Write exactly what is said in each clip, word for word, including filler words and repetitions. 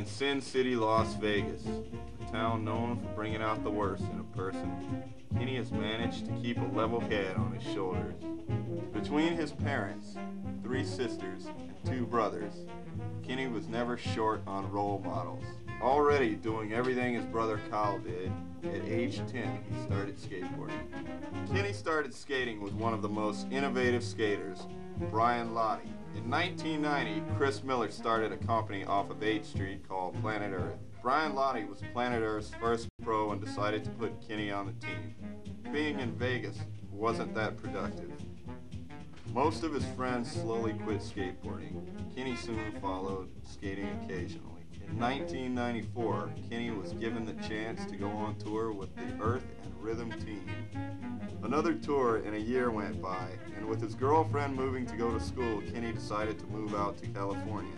in Sin City, Las Vegas, a town known for bringing out the worst in a person, Kenny has managed to keep a level head on his shoulders. Between his parents, three sisters, and two brothers, Kenny was never short on role models. Already doing everything his brother Kyle did, at age ten he started skateboarding. Kenny started skating with one of the most innovative skaters, Brian Lottie. In nineteen ninety, Chris Miller started a company off of eighth street called Planet Earth. Brian Lottie was Planet Earth's first pro and decided to put Kenny on the team. Being in Vegas wasn't that productive. Most of his friends slowly quit skateboarding. Kenny soon followed, skating occasionally. In nineteen ninety-four, Kenny was given the chance to go on tour with the Earth and Rhythm team. Another tour and a year went by, and with his girlfriend moving to go to school, Kenny decided to move out to California.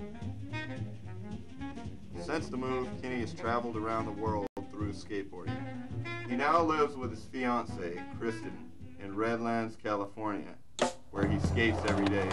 Since the move, Kenny has traveled around the world through skateboarding. He now lives with his fiancée, Kristen, in Redlands, California, where he skates every day.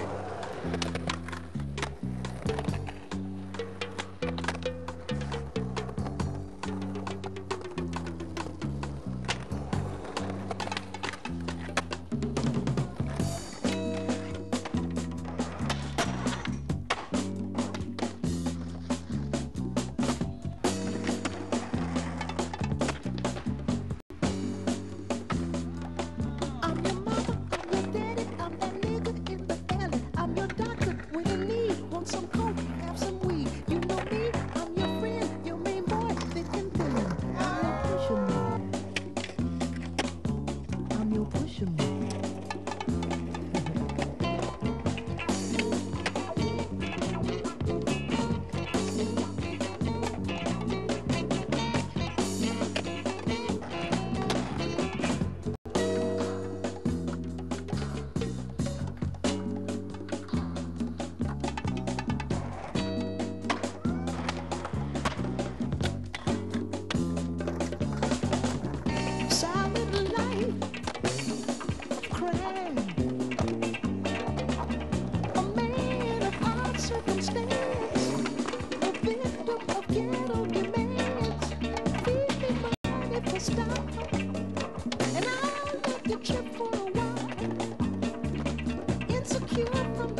And I'll let you trip for a while, insecure from